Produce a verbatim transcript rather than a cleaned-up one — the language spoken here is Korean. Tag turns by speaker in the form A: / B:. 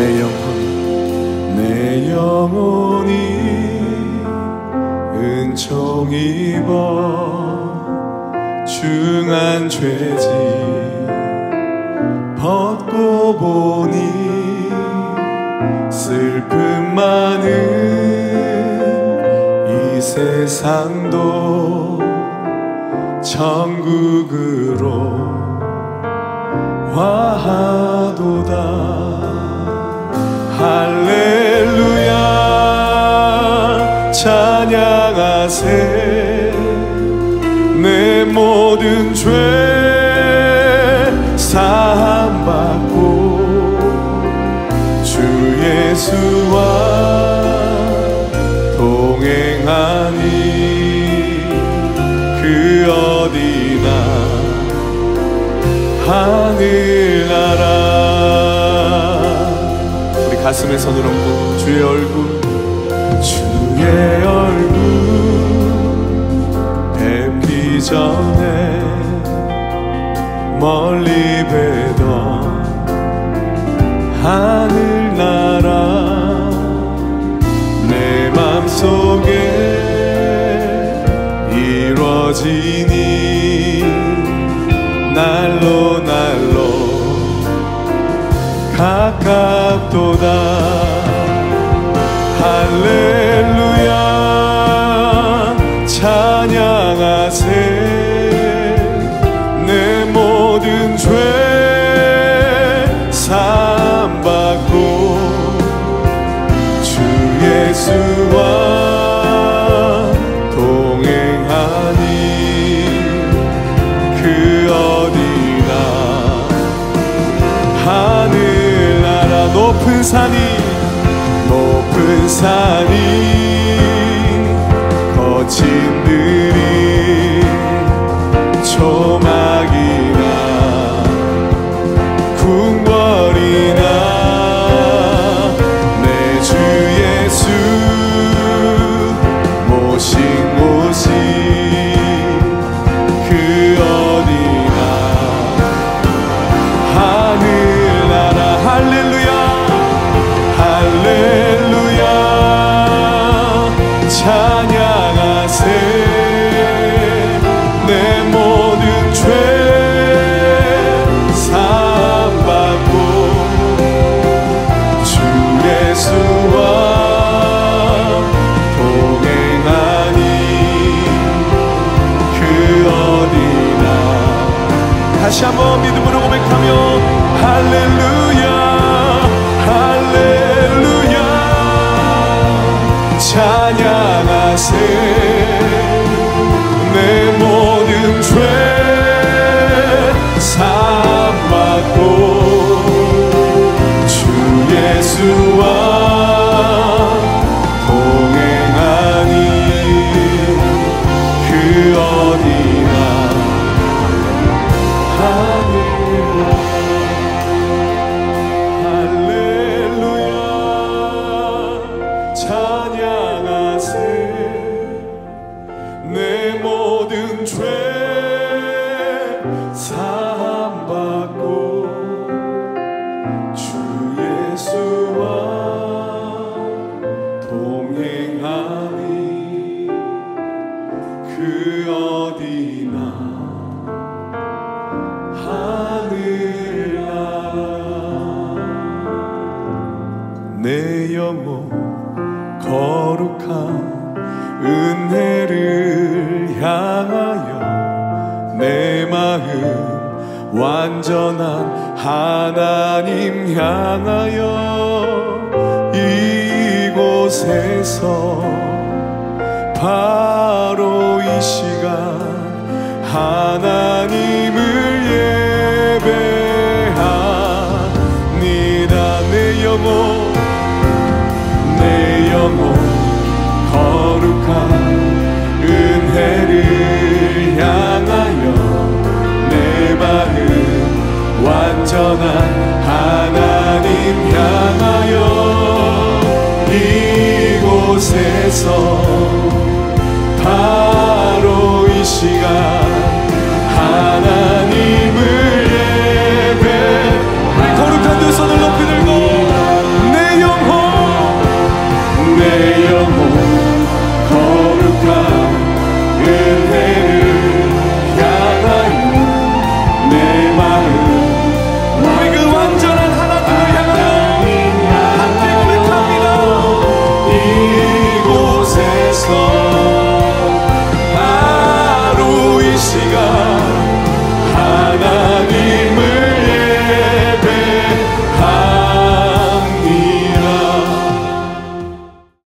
A: 내 영혼 내 영혼이 은총 입어 중한 죄지 벗고 보니 슬픔 많은 이 세상도 천국으로 화하도다. 할렐루야 찬양하세. 내 모든 죄 사함받고 주 예수와 동행하니 그 어디나 하늘나라. 우리 가슴에 손을 얹고 주의 얼굴 주의 얼굴 뵙기 전에 멀리 뵈던 하늘나라 내 맘속에 이루어지니 날로 날로 가깝도다. 할렐루야 찬양하세. 내 모든 죄 사함받고 주 예수와 동행하니 그 어디나 하늘나라. 높은 산이 높은 산이 거친 들이 조막이나 궁궐이나 내 주 예수 모신 곳이 그 어디나 하늘나라. 할렐루야 할렐루야 찬양하세. 내 모든 죄 사함받고 주 예수와 동행하니 그 어디나. 다시 한번 믿음으로 고백하며 할렐루야 할렐루야 찬양하세. 내 모든 죄 사함받고 주 예수와 동행하니 그 어디나 하늘나라. 할렐루야 찬양하세. 내 모든 죄 사함받고 주 예수와 동행하니 그 어디나 하늘나라. 내 영혼 거룩한 은혜를 향하여 내 마음 완전한 하나님 향하여 이곳에서 바로 이 시간 하나님을 예배합니다. 내 영혼 내 영혼 거룩한 은혜를 향하여 내 마음 완전한 하나님 향하여 이곳에서 바로 이 시간 하나님